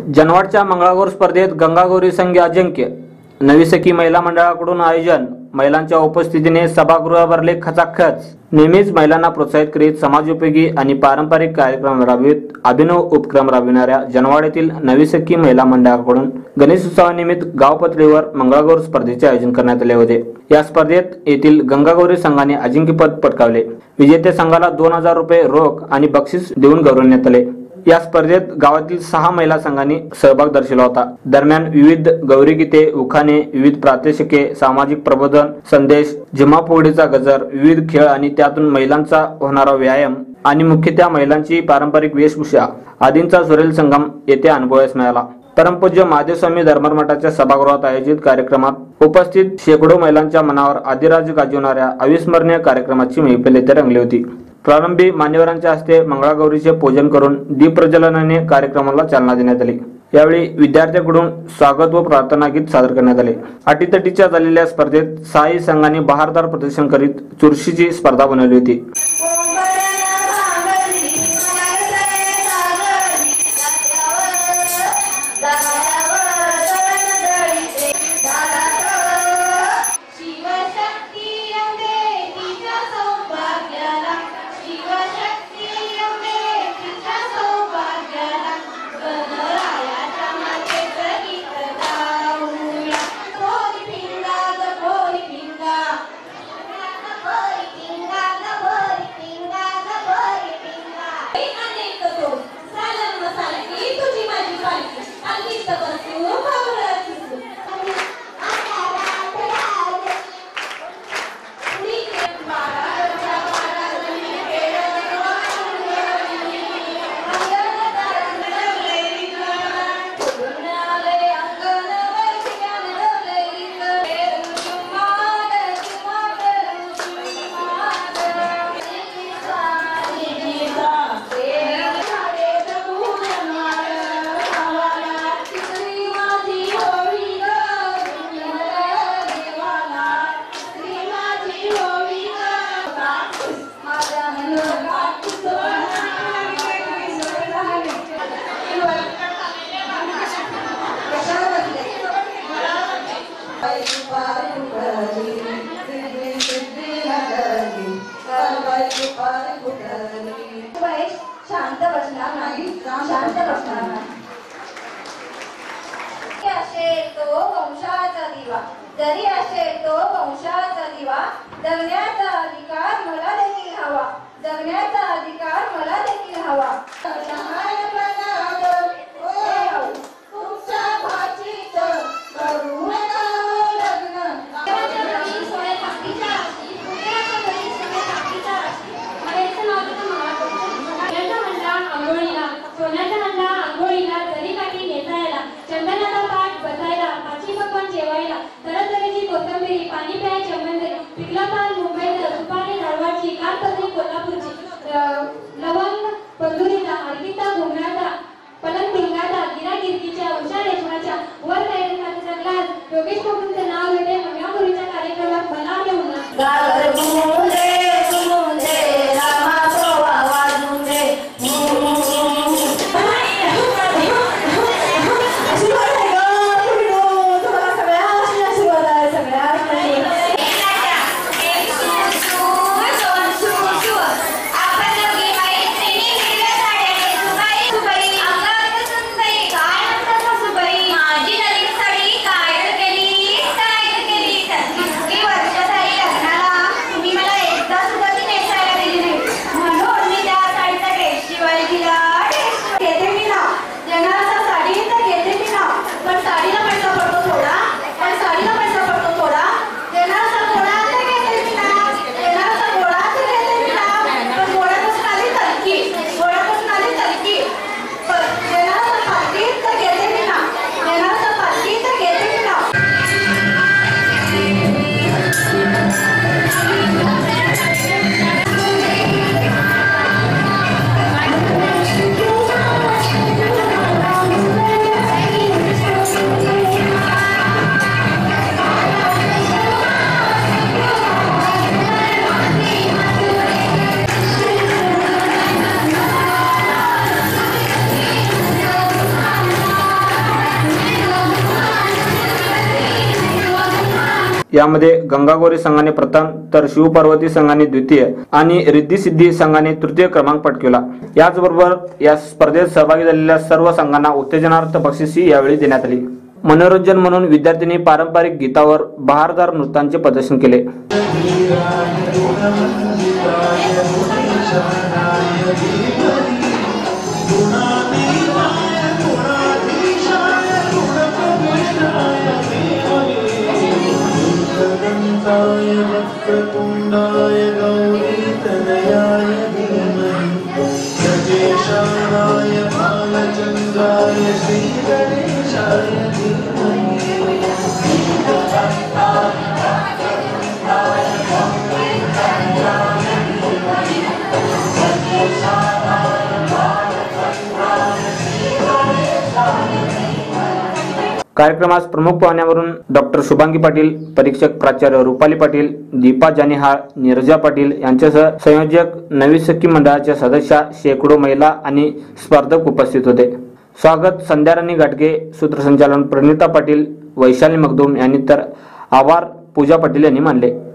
जनवाडच्या मंगळागौर स्पर्धेत गंगागौरी संघ अजिंक्य। नवी सखी महिला मंडळाकडून आयोजन। महिलांच्या उपस्थितीने सभागृह भरले खचाखच। नेहमीच महिलांना प्रोत्साहित करीत समाजोपयोगी आणि पारंपरिक कार्यक्रम राबवित अभिनव उपक्रम राबविणाऱ्या जनवाड येथील नवी सखी महिला मंडळाकडून गणेशोत्सवानिमित्त गाव पातळीवर मंगळागौर स्पर्धेचे आयोजन करण्यात आले होते। या स्पर्धेत येथील गंगागौरी संघाने अजिंक्यपद पटकावले। विजेत्या संघाला 2000 रुपये रोख आणि बक्षीस देऊन गौरवण्यात आले। या स्पर्धेत गावातील 6 महिला संघांनी सहभाग दर्शवला होता। दरम्यान विविध गौरी गीते, उखाणे, विविध प्रात्यक्षिके, सामाजिक प्रबोधन, संदेश, झिम्मा-फुगडीचा गजर, विविध खेळ आणि त्यातून महिलांचा होणारा व्यायाम आणि मुख्यतः महिलांची पारंपरिक वेशभूषा आदींचा सुरेल संगम येथे अनुभवास मिळाला। परमपूज्य महादेवस्वामी धर्ममठाच्या सभागृहात आयोजित कार्यक्रमात उपस्थित शेकडो महिलांच्या मनावर आदिराज्य गाजवणाऱ्या अविस्मरणीय कार्यक्रमाची मैफल येथे रंगली होती। प्रारंभी मान्यवरांच्या हस्ते मंगळागौरीचे पूजन करून दीप प्रज्वलनाने कार्यक्रमाला चालना देण्यात आली। यावेळी विद्यार्थ्यांकडून स्वागत व प्रार्थना गीत सादर करण्यात आले। अटीतटीच्या झालेल्या स्पर्धेत 6 संघांनी बहारदार प्रदर्शन करीत चुरशीची स्पर्धा बनवली होती। शांत बसणार नाही, शांत बसणार नाही। असेल तो वंशाचा दिवा, जरी असेल तो वंशाचा दिवा, जगण्याचा अधिकार मला देखील हवा, जगण्याचा अधिकार मला देखील हवा। लवंग, पंधुरीचा यामध्ये गंगागौरी संघाने प्रथम तर शिवपार्वती संघाने द्वितीय आणि रिद्धी सिद्धी संघाने तृतीय क्रमांक पटकावला। याचबरोबर या स्पर्धेत सहभागी झालेल्या सर्व संघांना उत्तेजनार्थ बक्षिसी यावेळी देण्यात आली। मनोरंजन म्हणून विद्यार्थ्यांनी पारंपरिक गीतावर बहारदार नृत्यांचे प्रदर्शन केले। कार्यक्रमास प्रमुख पाहुण्या म्हणून डॉक्टर शुभांगी पाटील, परीक्षक प्राचार्य रुपाली पाटील, दीपा जानिहाळ, नीरजा पाटील यांच्यासह संयोजक नवी सखी मंडळाच्या सदस्या, शेकडो महिला आणि स्पर्धक उपस्थित होते। स्वागत संध्या राणी घाटगे, सूत्रसंचालन प्रणिता पाटील, वैशाली मखदूम यांनी तर आभार पूजा पाटील यांनी मानले।